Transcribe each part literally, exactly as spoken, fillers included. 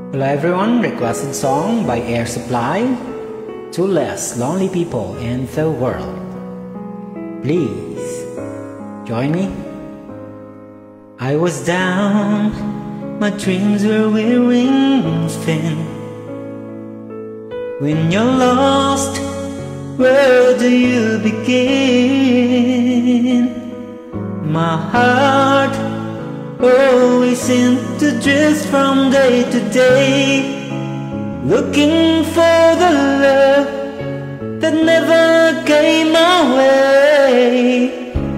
Hello everyone, requested song by Air Supply, Two Less Lonely People in the World. Please join me. I was down, my dreams were wearing thin. When you're lost, where do you begin? My heart always seemed to drift from day to day, looking for the love that never came my way.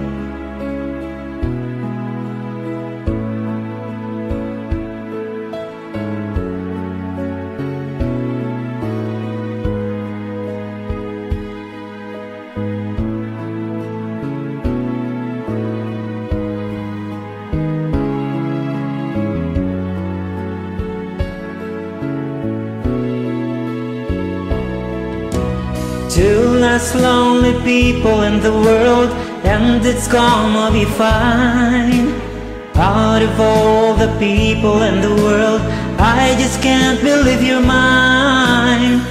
Two less lonely people in the world, and it's gonna be fine. Out of all the people in the world, I just can't believe you're mine.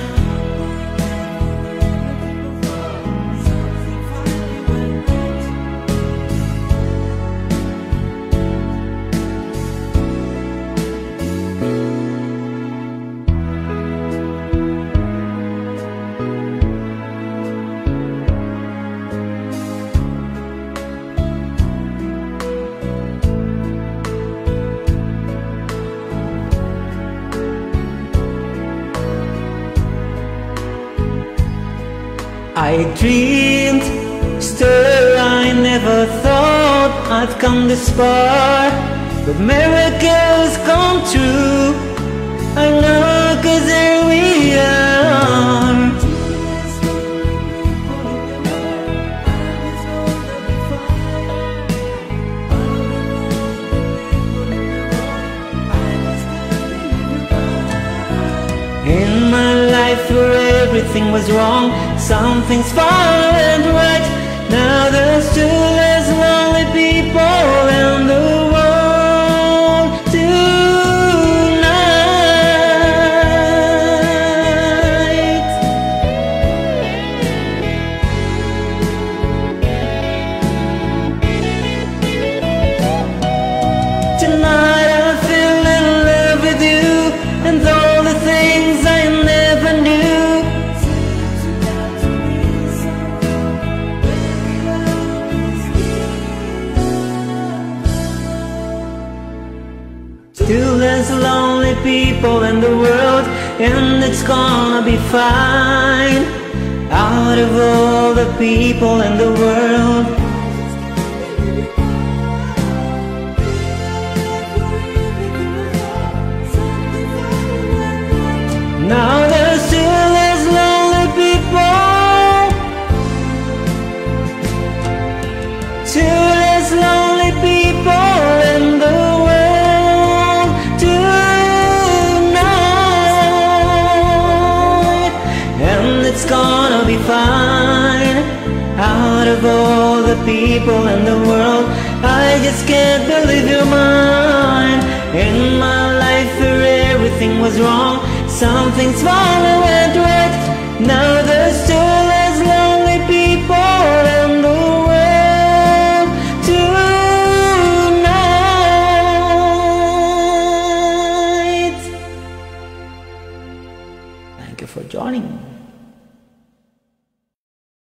I dreamed, still I never thought I'd come this far. But miracles come true, I know, 'cause here we are. In my life where everything was wrong, something's falling right. Now there's two less lonely people in the world tonight. Tonight I feel in love with you, and all the things I never knew. Two less lonely people in the world, and it's gonna be fine. Out of all the people in the world, now there's two less lonely people. Two less lonely people in the world tonight, and it's gonna be fine. Out of all the people in the world, I just can't believe you're mine. In my life where everything was wrong, something's falling went right. Now there's two less lonely people in the world tonight. Thank you for joining.